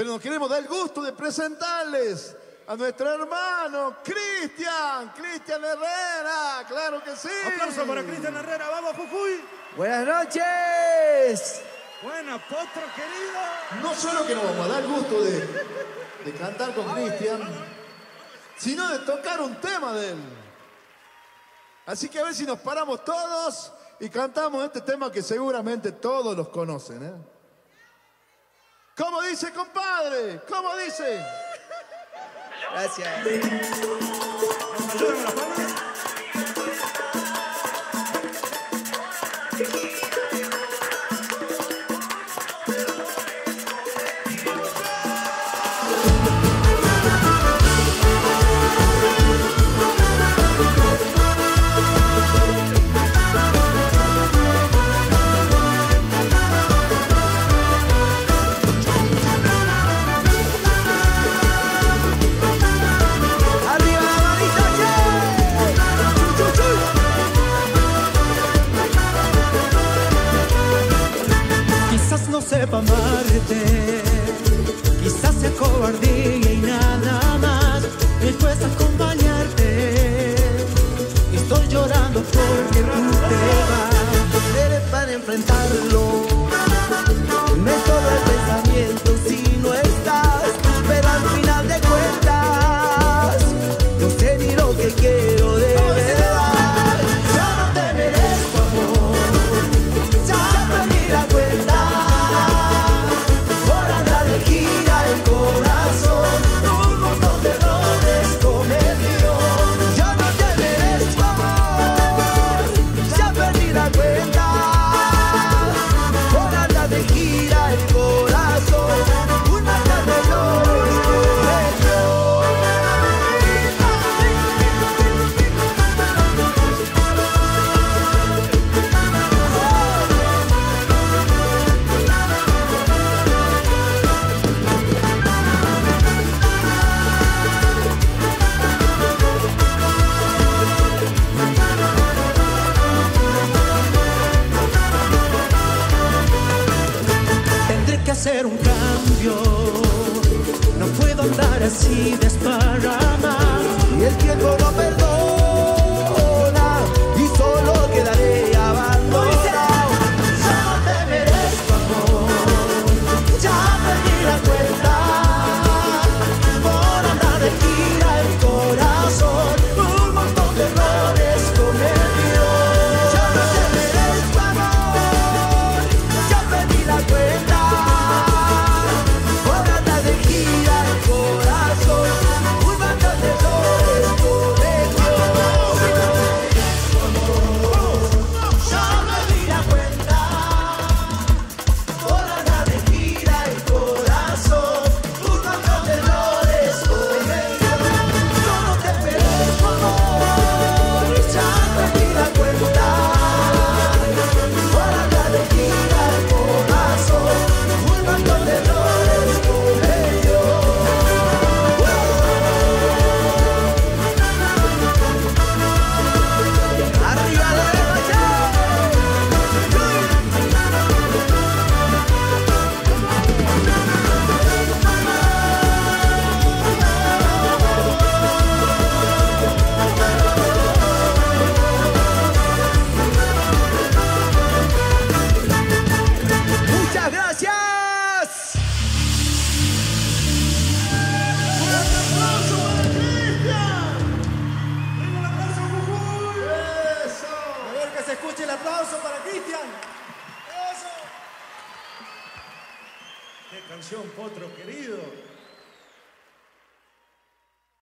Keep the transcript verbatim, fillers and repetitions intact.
Pero nos queremos dar el gusto de presentarles a nuestro hermano Cristian, Cristian Herrera, claro que sí. Aplauso para Cristian Herrera, vamos Jujuy. Buenas noches. Buena, Potro querido. No solo que nos vamos a dar el gusto de, de cantar con Cristian, sino de tocar un tema de él. Así que a ver si nos paramos todos y cantamos este tema que seguramente todos los conocen, ¿eh? ¿Cómo dice, compadre? ¿Cómo dice? Gracias. Ayúdame la palma. Sepa amarte, quizás sea cobardía y nada más. Me cuesta acompañarte y estoy llorando porque tú te vas. Eres para enfrentarlo, me todo el pensamiento si no estás, pero al final de cuentas no sé ni lo que quiero de verdad. Ya no te merezco amor, ya perdí la cuenta. Hacer un cambio, no puedo andar así desparramado. Y el tiempo no perdona y solo quedaré abandonado. Ya no te merezco amor, ya perdí la cuenta por andar de gira el corazón. Un montón de errores cometió. Ya no te merezco amor, ya perdí la cuenta. Escuche el aplauso para Cristian. Eso. Qué canción, Potro querido.